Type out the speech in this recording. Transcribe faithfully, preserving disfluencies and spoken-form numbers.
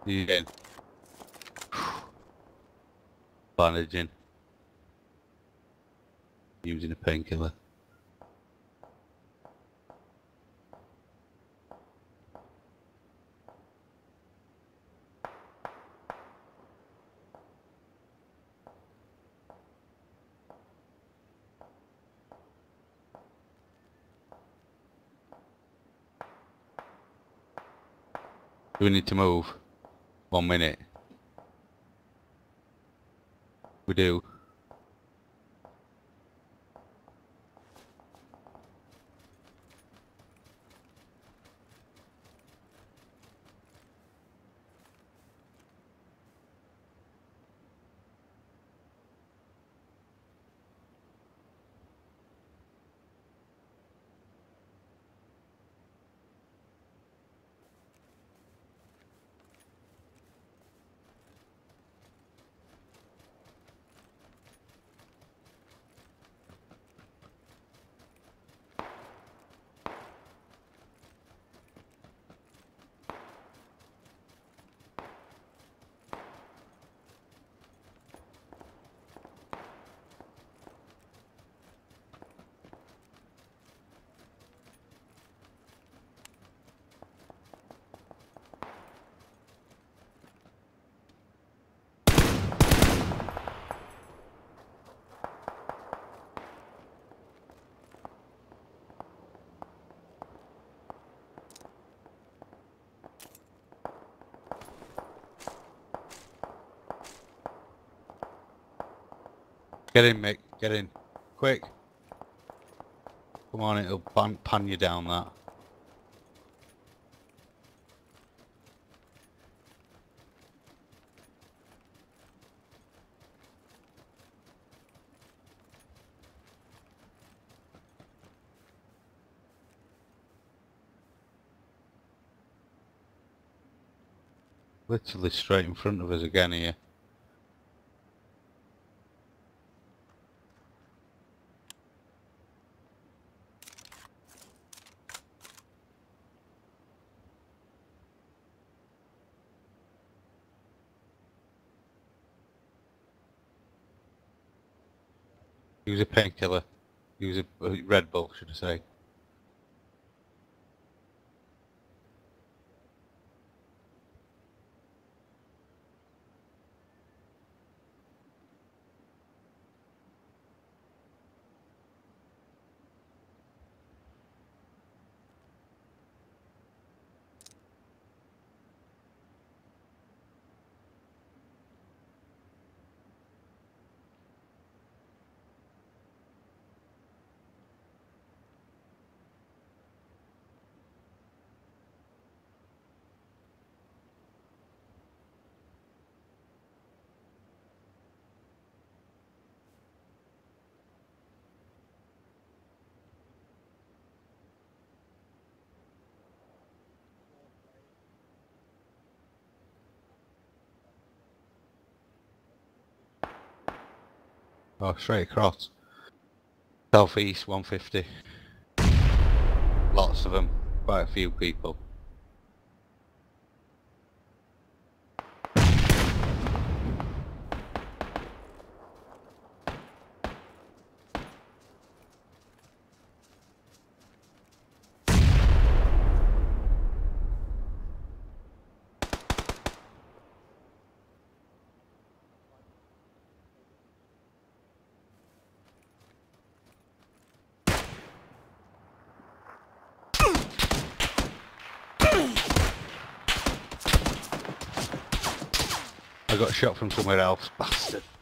You in? Bandaging. Using a painkiller. Do we need to move? One minute. We do. Get in, Mick. Get in. Quick. Come on, it'll pan, pan you down that. Literally straight in front of us again here. Use a painkiller. Use a, a Red Bull, should I say. Oh, straight across. Southeast, one fifty. Lots of them. Quite a few people. I got shot from somewhere else, bastard.